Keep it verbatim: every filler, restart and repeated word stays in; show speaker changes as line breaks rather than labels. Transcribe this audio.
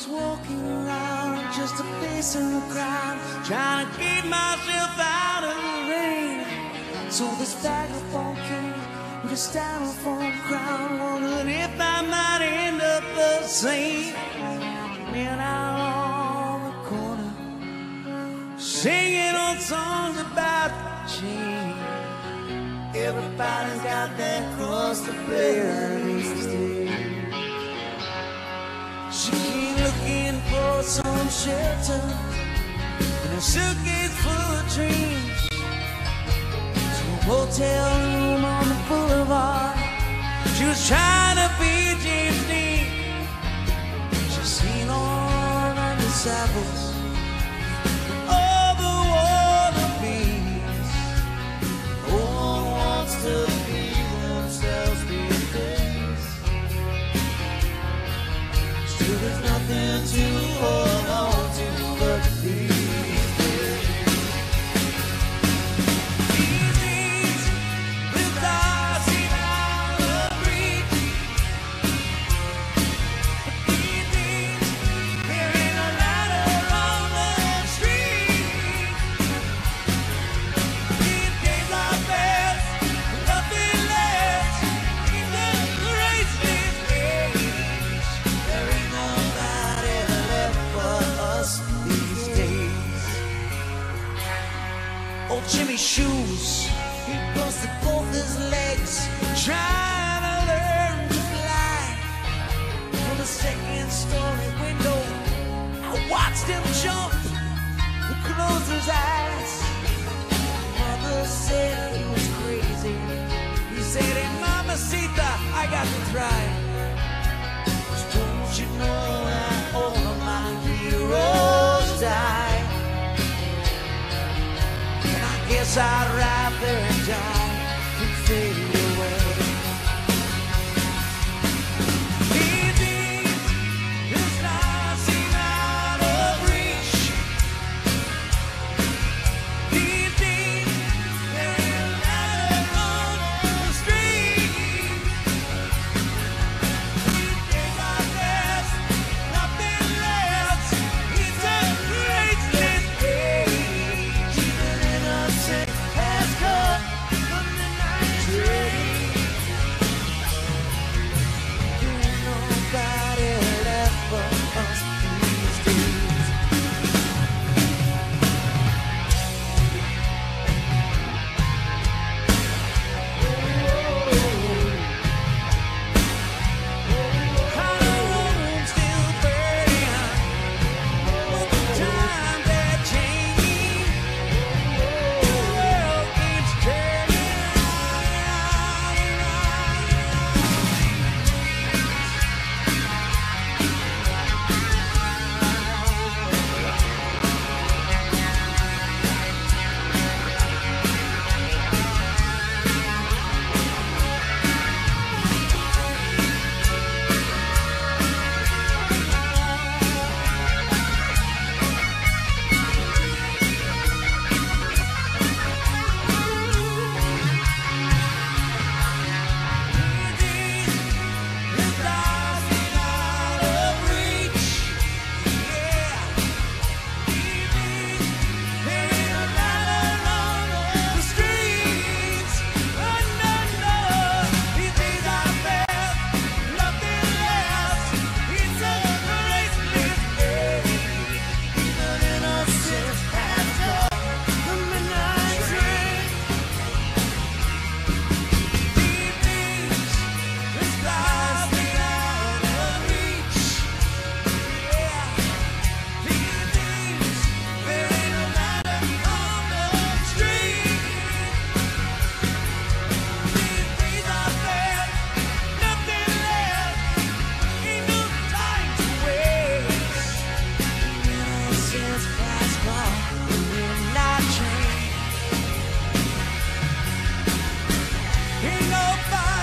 was walking around just a face in the crowd, trying to keep myself out of the rain. So this vagabond came with a styrofoam crown, wondering if I might end up the same. Man out on the corner, singing old songs about change. Everybody's got that cross to bear these days. She came looking for some shelter in a suitcase full of dreams, to a hotel room on the boulevard. She was trying to be James Dean. She's seen all the disciples, all the wannabes. No one wants to be themselves these days. Still there's nothing to hold on to but these days. These days, the stars seem out of reach. These days, there ain't a ladder on the street. These days are best, nothing less. In the graceless age, there ain't nobody left but us these days. Old Jimmy Shoes, he busted both his legs, trying to learn to fly. From the second story window, I watched him jump and close his eyes. Mother said he was crazy. He said, "Hey, Mamacita, I got to try. 'Cause don't you know that all of my heroes die? And I guess I'd rather die than fade away." These days, the stars seem out of reach. These days, there ain't a ladder on the street. These days are best, nothing less. It's a graceless age. Even innocence has come from the night train. There ain't nobody left but us these days. How the room's still burning, but the times are changing. The world keeps turning round and round and the stars seem out of reach. Yeah. These days, there ain't a ladder on the streets. Oh, no, no. These days are best, nothing less. It's a graceless age. Even innocence has come the midnight train. These days, the stars seem out of reach. Yeah. These days, there ain't a ladder on the street. These days are best, nothing less. Ain't no time to waste. Innocence has gone, the midnight train. Ain't nobody